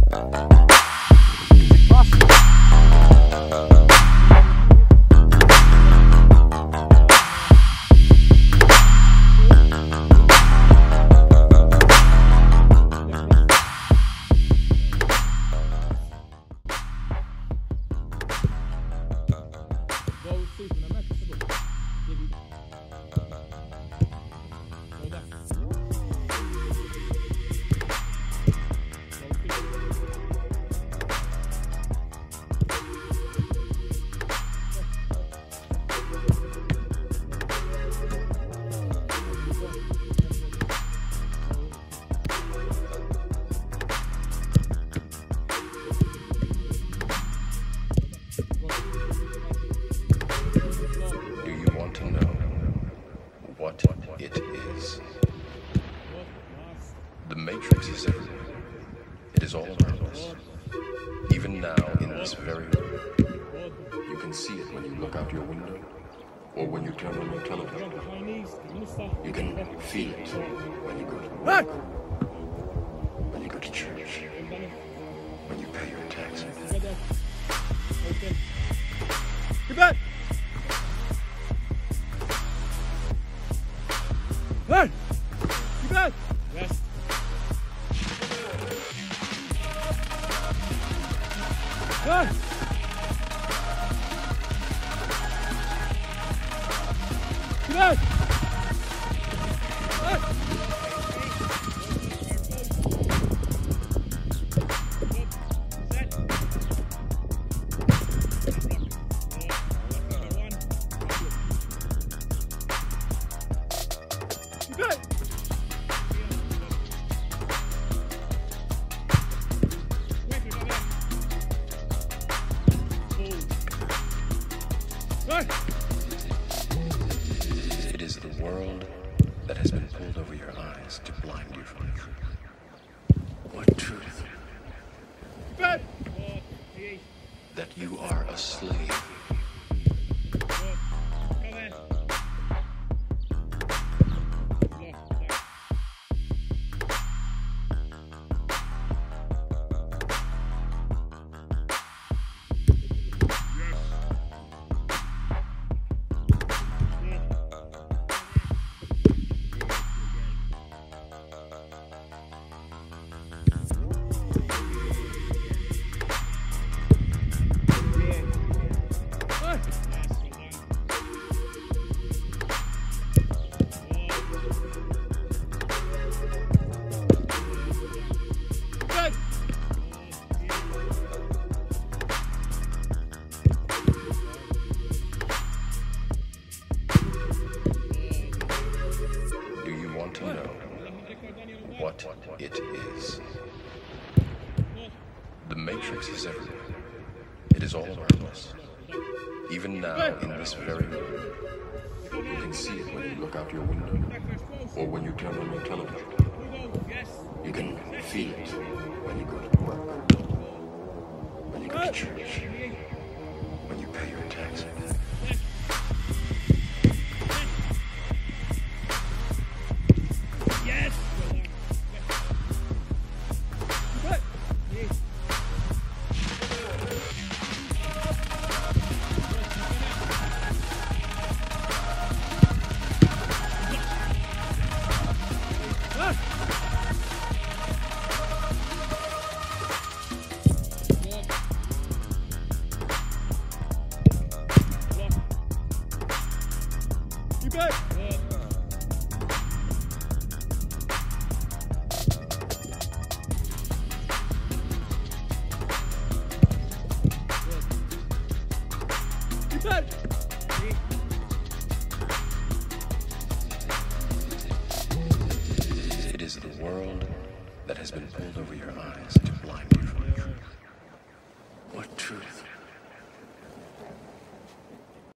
You can feel it when you go to work, when you go to church, when you pay your taxes. Get back! Hey! Get back! Rest. Hey! Get back! It is the world that has been pulled over your eyes to blind you from the truth. What truth? That you are a slave. To know what it is. The Matrix is everywhere. It is all around us. Even now, in this very room. You can see it when you look out your window, or when you turn on your television. You can feel it when you go to work, when you go to church, when you pay your taxes. It is the world that has been pulled over your eyes to blind you from the truth. What truth?